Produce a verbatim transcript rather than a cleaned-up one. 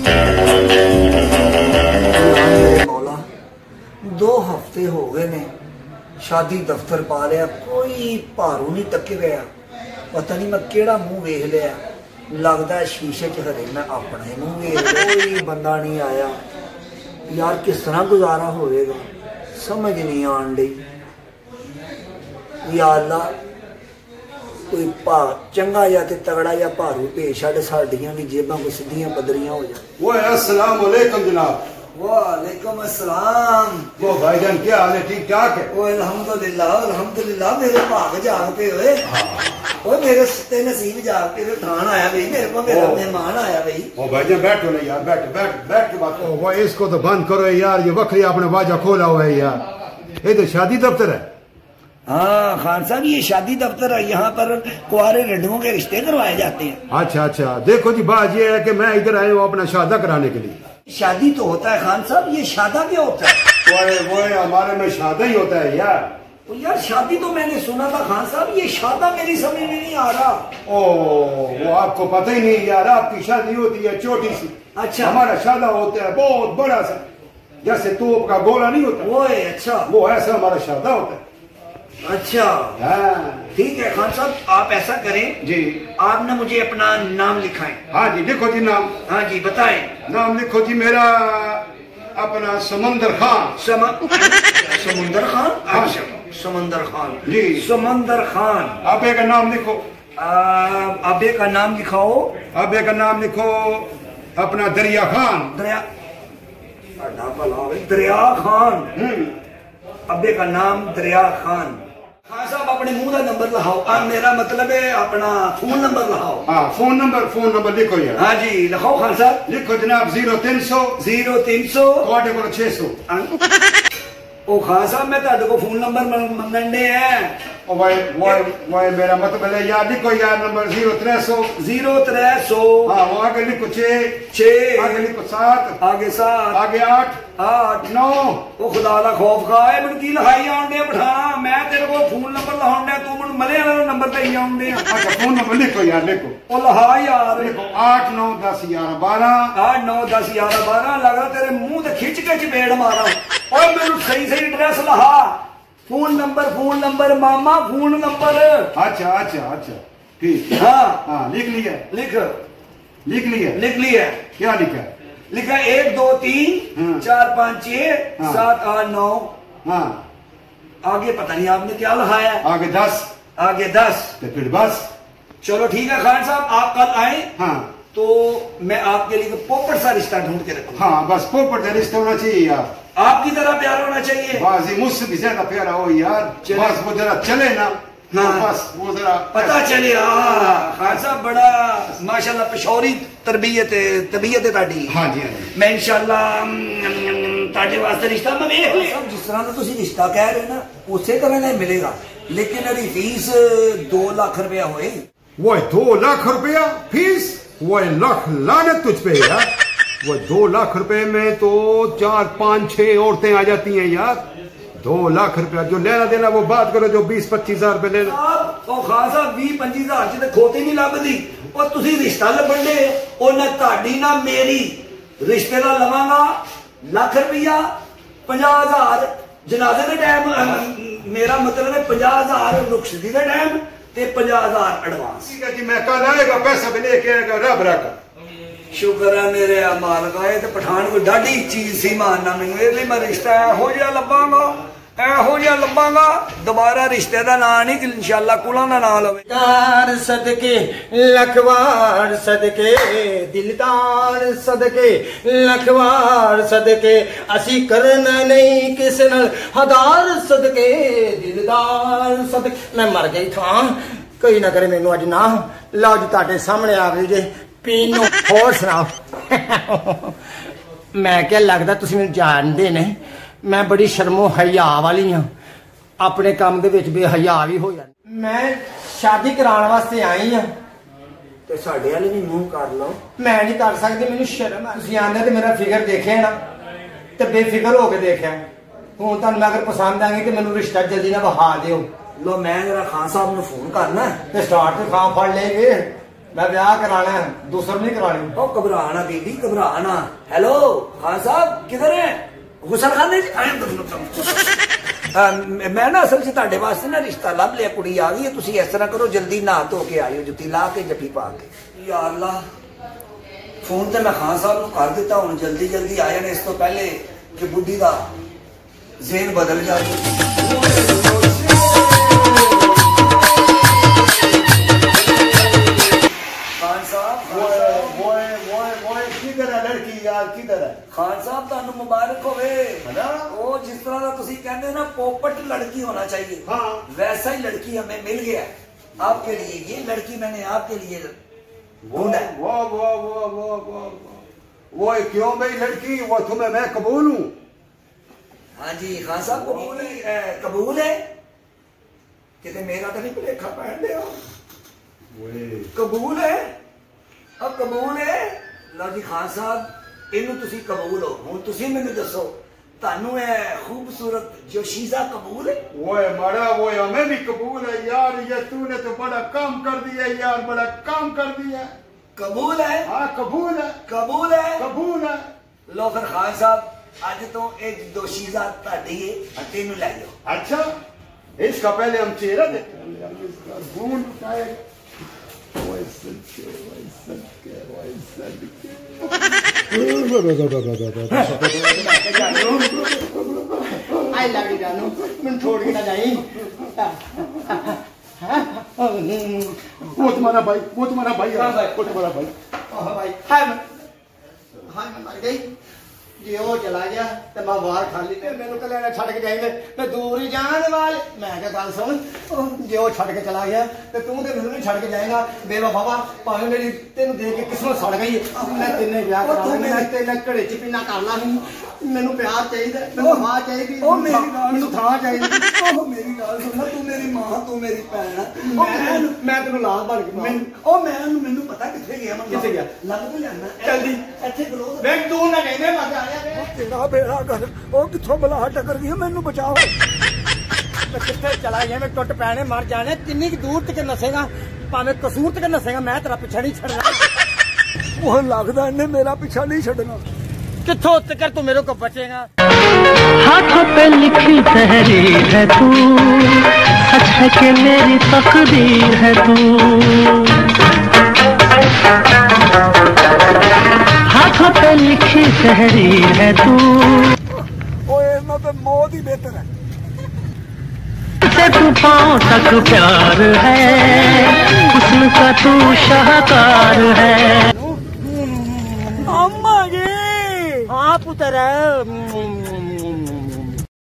मौला दो हफ्ते हो गए ने शादी दफ्तर पा लिया, कोई भारू नहीं तके गया। पता नहीं मैं केड़ा मुंह वेख लिया, लगता है शीशे च हरे मैं अपना ही मुंह वेख, कोई बंदा नहीं आया। यार किस तरह गुजारा होएगा समझ नहीं आन डी। या अल्लाह कोई भा चंगा या ते तगड़ा या भारू भेज छड़, साडियां भी जेबां को सीधियां पदरियां हो जाए। वो अस्सलाम वालेकुम जनाब। वालेकुम अस्सलाम। वो भाईजान क्या हाल है, ठीक ठाक है? वो अल्हम्दुलिल्लाह अल्हम्दुलिल्लाह, मेरे भाग जाग पे हुए। वो मेरे सत्ते नसीब जाग पे ठान आया भाई, मेरे को मेरा मेहमान आया भाई। ओ भाईजान बैठो ना यार, बैठ बैठ बैठ के बात करो। वो इसको तो बंद करो यार, ये बकरी आपने बाजा खोला हुआ है यार, ये तो शादी दफ्तर है। हाँ खान साहब ये शादी दफ्तर है, यहाँ पर कुआरे लड्डुओं के रिश्ते करवाए जाते हैं। अच्छा अच्छा, देखो जी बात ये है कि मैं इधर आया हूँ अपना शादा कराने के लिए। शादी तो होता है खान साहब, ये शादा क्या होता है? वो वो हमारे में शादा ही होता है यार। तो यार शादी तो मैंने सुना था खान साहब, ये शादा मेरी समझ में नहीं आ रहा। ओ वो आपको पता ही नहीं यार, आपकी शादी होती है छोटी सी। अच्छा हमारा शादा होता है बहुत बड़ा सा, जैसे तोप का गोला नहीं होता वो है। अच्छा वो ऐसा हमारा शादा होता है। अच्छा ठीक है खान साहब, आप ऐसा करें जी, आप ना मुझे अपना नाम लिखाएं। हाँ जी लिखो जी नाम। हाँ जी बताएं। नाम लिखो जी मेरा अपना समंदर खान। सम... समंदर खान। हाँ अच्छा समंदर खान जी, समंदर खान। अबे का नाम लिखो। अबे का नाम लिखाओ। अबे का नाम लिखो अपना दरिया खान। दरिया दरिया खान। अबे का नाम दरिया खान। हाँ साहब अपने मुंह का नंबर लिखाओ। हाँ मेरा मतलब है अपना फोन नंबर लिखाओ। हाँ फोन नंबर फोन नंबर लिखो यार। हाँ जी लिखाओ खान साहब। लिखो जनाब जीरो तीन सौ जीरो तीन सौ ਤੁਹਾਡੇ ਕੋਲ छह सौ। ओ खान साहब मैं ਤੁਹਾਡੇ को फोन नंबर मंगने हैं। ओ भाई वो वो मेरा मतलब है यार, लिखो यार नंबर जीरो त्रै सौ जीरो त्रै सौ। हाँ वो आगे लिखो छः छः, आगे लिखो सात, आगे सात, आगे आठ आठ नौ। वो खुदा का खौफ खा है मैंने की लिखाई आने पठाना, मैं तेरे को फोन नंबर लिखाने तू मैं मले वाला नंबर पे आने। अच्छा फोन नंबर लिखो यार, लिखो ओ लिखा यार। लिखो आठ नौ दस ग्यारह बारह। आठ नौ दस ग्यारह बारह। लगा तेरे मुंह से खिंच के चपेड़ मारा। और मेनू सही सही एड्रेस लिखा, फोन नंबर फोन नंबर मामा फोन नंबर। अच्छा अच्छा अच्छा ठीक। हाँ हाँ लिख लिया। लिख लिख लिया। लिख लिया। क्या लिखा? लिखा एक दो तीन चार पाँच छह सात आठ नौ। हाँ आगे पता नहीं आपने क्या लिखाया। आगे दस। आगे दस। तो फिर बस चलो ठीक है खान साहब, आप कल आए हाँ तो मैं आपके लिए पोपट सा रिश्ता ढूंढ के रखूंगा। हाँ बस पोपट का रिश्ता होना चाहिए यार, आपकी तरह प्यार होना चाहिए। बस मुझसे भी ज्यादा प्यारा हो यार, बस वो जरा चले ना। हाँ बस वो जरा पता चले। हाँ खान साहब बड़ा माशाल्लाह पिशौरी तरबियत तबीयत है ताड़ी। हाँ जी हाँ जी। मैं इंशाल्लाह ताड़े वास्ते रिश्ता मैं देख लिया। जिस तरह का तुम रिश्ता कह रहे ना उसी तरह नहीं मिलेगा, लेकिन अभी फीस दो लाख रुपया होए। वो दो लाख रुपया फीस? वो लाख लानत तुझ पे यार, वो दो लाख रुपए में तो चार पांच छह औरतें आ जाती हैं यार। दो लाख रुपया जो लेना देना वो बात करो, जो बीस पच्चीस हजार रुपए लेना। तो खान साहब बीस पच्चीस हजार च खोती नहीं लगती। और तुसी रिश्ता लभण दे और ना ताड़ी ना मेरी, रिश्ते का लवांगा लाख रुपया पंजाह हजार जनाजे के टाइम, मेरा मतलब है पंजाह हजार रुखसती का टाइम ते पंजाह हजार एडवांस। ठीक है जी मैं कल आएगा, पैसा भी लेके आएगा। रब रखा शुक्र है मेरे मालक आए तो पठान को डाढ़ी चीज सी मानना मैनू, मैं रिश्ता एहो जिहा लभांगा एहो जिहा लभांगा दोबारा रिश्ते का नाम नहीं इंशाल्लाह कुलां दा नाम लवे। दिलदार सदके लखवार सदके, दिलदार सदके लखवार सदके, असी करना नहीं किस नाल हदार सदके, दिलदार सदके। मैं मर गई था, कोई ना करे मैनू अज ना। लो जी तुहाडे सामने आ गई जे पीनो। होर सुनाओ। मैं क्या लगदा तुसीं मैनूं जानदे ने, मैं बड़ी शर्मो हया वाली हाँ, अपने काम दे विच बेहया भी हो जाती। मैं शादी कराने वास्ते आई हाँ ते साडे वाले भी मुंह कर लो। मैं नहीं कर सकती, मैनूं शर्म आ। तुसीं आंदे ते मेरा फिगर देखे ना ते बेफिक्र हो के देखिया। हुण तुहानूं अगर पसंद आ गई तो मैनूं रिश्ता जल्दी ना बहा दिओ। लो मैं जरा खान साहब ने फोन करना ते स्टार्ट ते खां फड़ लेंगे। मैं ब्याह कराना है, दूसरा नहीं करानी। ओ घबराना बीबी घबराना। हेलो खान साहब किधर है? गुसल खाने मैं ना असल च तुहाडे वास्ते ना रिश्ता लभ लिया, कुड़ी आ गई है। तुसी इस तरह करो जल्दी नहा धो के आइयो, जुत्ती ला के जफ्फी पा के। या अल्लाह फोन तो मैं खान साहब को कर दिता, हूँ जल्दी जल्दी आ जाने इस तो पहले कि बुढ़ी का ज़हन बदल जाए। खान साहब किधर है लड़की यार, किधर है? खान साहब तुहानू मुबारक होवे। वो जिस तरह का तुसी कहते हो ना पोपट लड़की होना चाहिए, हाँ वैसा ही लड़की हमें मिल गया आपके लिए। ये लड़की मैंने आपके लिए ढूंढा है। वो वो वो वो वो वो क्यों भाई लड़की, वो तुम्हें मैं कबूल हूँ। हाँ जी खान साहब कबूल है, कबूल है कितने मेरा तो नहीं भुलेखा पहन लिया। कबूल है, अब कबूल है। लो जी खान साहब इनू तुसी कबूल हो। हुण तुसी मैनू दसो तानू है खूबसूरत जोशीजा कबूल है? वो मारा वो हमें भी कबूल है यार। ये तूने तो बड़ा काम कर दिया यार, बड़ा काम कर दिया। कबूल है? हाँ कबूल है, कबूल है, कबूल है। लो फिर खान साहब अज तो एक दोशीजा ताड़ी है, तेनू लै जाओ। अच्छा इसका पहले हम चेहरा देखें, गुण उठाए। आई लव यू जानू, मैं छोड़ के ना जाई। वो तुम्हारा भाई, वो तुम्हारा भाई है, वो तुम्हारा भाई। ओह भाई हाय मैं हाय मैं मर गई। जे वो चला गया तो मैं बाहर खाली ने मैंने कल्याण छड़ के जाएंगे, मैं दूर ही जाने वाले। मैं क्या गल सुन, जे वो छड़ के चला गया तो तू तो मैनू नहीं छड़ के जाएगा बेवफा। भावे मेरी तेन देख के किस्मत सड़ गई, मैं तेने ब्याह करा लेना, मैं तेने घड़े च पीना कर ला। मैनू प्यार चाहिए, मैनू मां चाहिए, ओ मेरी गाल मैनू थां चाहिए। ओ मेरी गाल सुन, तू मेरी मां तू मेरी भैन। मैं मैं तेनू लाल बन के मैं ओ मैं मैनू पता किथे गया, मैं किथे गया लग तो जाना जल्दी ਇੱਥੇ ਖਲੋ। मैं तू ना कहने मत आ जा। तेरा बेड़ा कर, ओ किथों बला टकर गई, मैनू बचाओ। मैं किथे चला गया, मैं टुट पैने मर जाने। किन्नी दूर तक नसेगा, भावे कसूर तक नसेगा, मैं तेरा पीछा नहीं छड़ना। वो लगदा इन्हें मेरा पीछा नहीं छड़ना। किथों तक तू मेरे को बचेगा? हाथों पे लिखी तहरीर है तू, सच है कि मेरी तकदीर है तू। हाथों पे लिखी तहरीर है तू, ओए ना तो मौत ही बेहतर है। से तू पाँव तक प्यार है, हुस्न का तू शाहकार है। अम्मा जी हाँ पुत्र